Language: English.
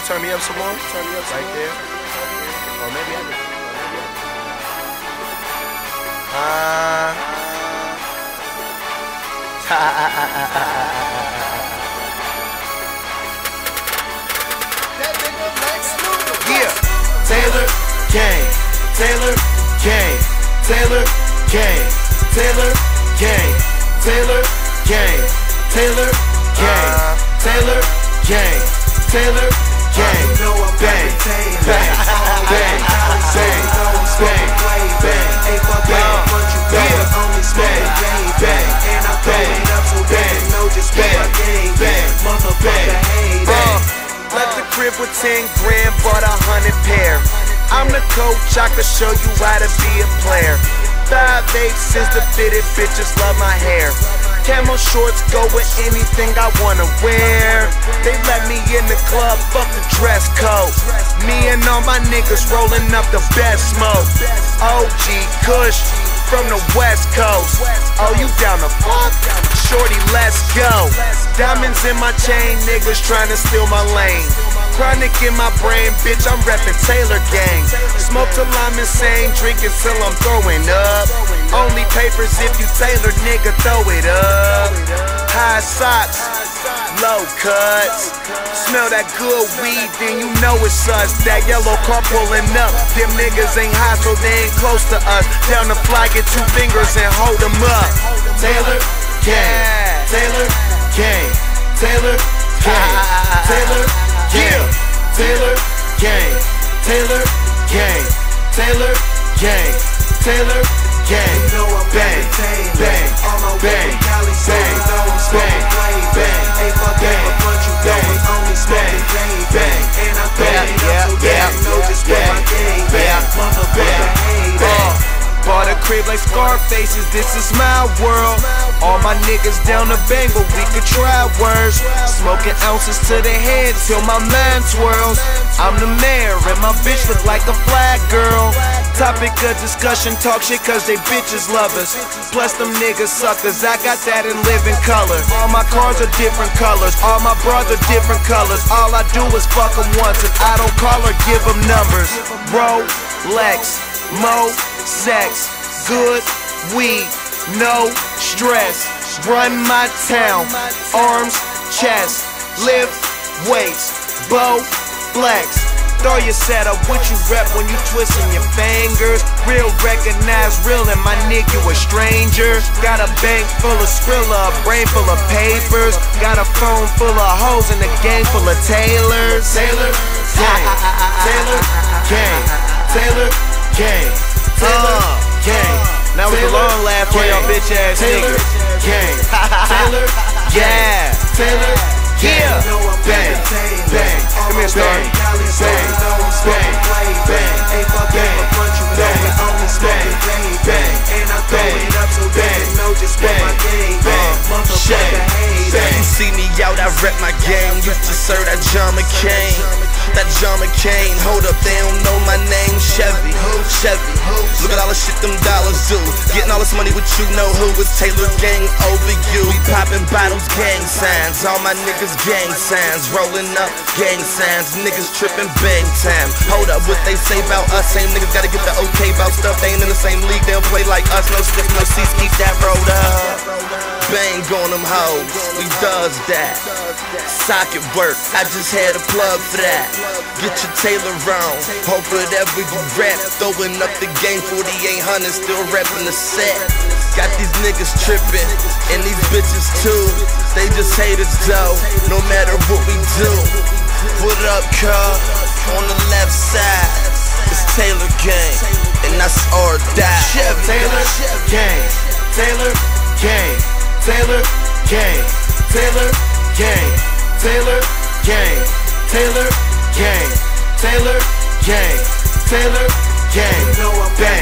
turn me up some more? Turn me up some right there. Or maybe I did. Yeah. Taylor Gang, Taylor Gang, Taylor Gang, Taylor Gang, Taylor Gang, Taylor Gang, Taylor Gang, Taylor Gang, bang, bang, bang, bang, bang, bang, bang, Left the crib with 10 grand, bought 100 pair. I'm the coach, I can show you how to be a player. 5'8" since the fitted, bitches love my hair. Camo shorts go with anything I wanna wear. They let me in the club, fuck the dress code. Me and all my niggas rolling up the best smoke. OG Kush from the West Coast. Oh, you down the fuck? Shorty, let's go. Diamonds in my chain, niggas tryna steal my lane. Chronic in my brain, bitch, I'm reppin' Taylor Gang. Smoke till I'm insane, drinking till I'm throwing up. Only papers if you Taylor, nigga, throw it up. High socks, low cuts. Smell that good weed, then you know it's us. That yellow car pulling up. Them niggas ain't high, so they ain't close to us. Down the fly, get 2 fingers and hold them up. Taylor Gang, Taylor Gang, Taylor Gang, Taylor Gang, Taylor Gang, Taylor Gang, Taylor Gang, Taylor Gang, bang, bang, bang, bang, bang, bang, bang, bought a crib like Scarfaces, this is my world. All my niggas down the bang, but we could try worse. Smoking ounces to the head till my mind swirls. I'm the mayor and my bitch look like a flag girl. Topic of discussion, talk shit cause they bitches love us. Plus them niggas suckers, I got that in living color. All my cars are different colors, all my bras are different colors. All I do is fuck them once and I don't call or give them numbers. Rolex, mo, sex, good weed, no stress. Run my town, arms, chest, lift weights, bow, flex. Throw your setup, what you rep when you twisting your fingers. Real recognize real and my nigga you a stranger. Got a bank full of Skrilla, a brain full of papers. Got a phone full of hoes and a gang full of Taylors. Taylor Gang, Taylor Gang, Taylor Gang, Taylor Gang. Now it's a long laugh for y'all bitch ass niggas. Gang, Taylor, yeah, Taylor, yeah, bang, bang, come here, Star. Bang, bang, bang, bang, bang, bang, bang. You see me out, I rep my game. Used to serve that John McCain. That John McCain, hold up, they don't know my name. Chevy, Chevy. Look at all the shit them dollars do. Getting all this money with you know who. It's Taylor Gang over you. We popping bottles, gang signs. All my niggas gang signs. Rolling up, gang signs. Niggas tripping bang time. Hold up, what they say about us. Same niggas gotta get the okay about stuff. They ain't in the same league, they'll play like us. No stiff, no seats, keep that rolled up. Bang on them hoes, we does that. Socket work, I just had a plug for that. Get your Taylor on, hope whatever you rap. Throwing up the game, 4800, still rapping the set. Got these niggas tripping, and these bitches too. They just hate us though, no matter what we do. What up, cuz? On the left side, it's Taylor Gang, and that's or die. Taylor Gang, Taylor Gang, Taylor Gang, Taylor Gang, Taylor Gang, Taylor Gang, Taylor Gang, Taylor Gang, bang.